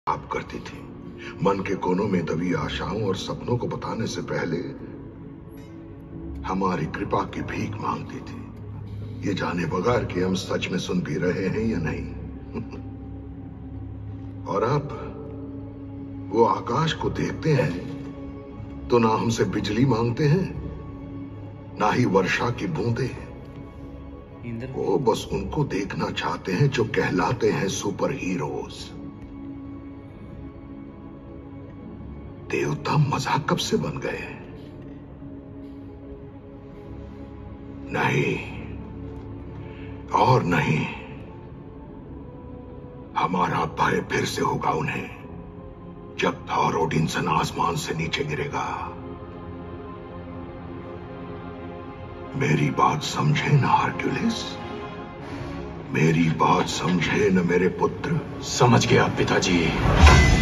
आप करती थी। मन के कोनों में दबी आशाओं और सपनों को बताने से पहले हमारी कृपा की भीख मांगती थी, ये जाने बगैर कि हम सच में सुन भी रहे हैं या नहीं। और अब वो आकाश को देखते हैं तो ना हमसे बिजली मांगते हैं, ना ही वर्षा की बूंदें। वो बस उनको देखना चाहते हैं जो कहलाते हैं सुपर हीरोज। देवता मजाक कब से बन गए? नहीं और नहीं, हमारा भय फिर से होगा उन्हें जब थॉर ओडिनसन आसमान से नीचे गिरेगा। मेरी बात समझे ना हरक्यूलिस, मेरी बात समझे न मेरे पुत्र। समझ गया पिताजी।